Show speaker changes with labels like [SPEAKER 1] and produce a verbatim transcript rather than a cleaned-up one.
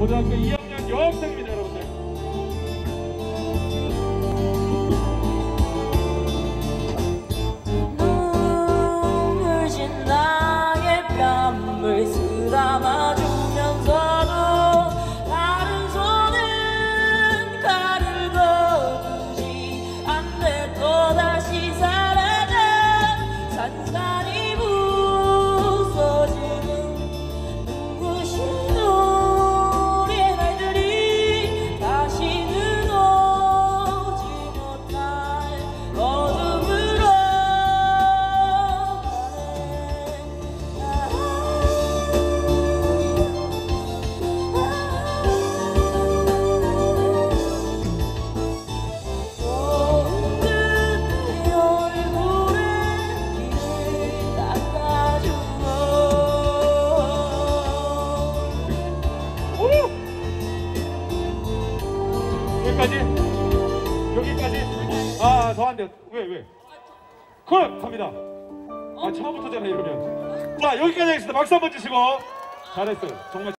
[SPEAKER 1] 고등학교 이 학년 여학생입니다, 여러분들.
[SPEAKER 2] 눈물 진 나의 뺨을 쓰다마주면서도 다른 손은 칼을 거두지 않네. 또다시 사라져 산산이 부서지는 눈부신 우리의 날들이 다시는 오지 못할 어둠으로
[SPEAKER 1] 여기까지? 여기까지? 아, 더 안 돼요. 왜, 왜? 콜! 갑니다. 아, 처음부터잖아요, 이러면. 자, 여기까지 하겠습니다. 박수 한번 주시고. 잘했어요. 정말.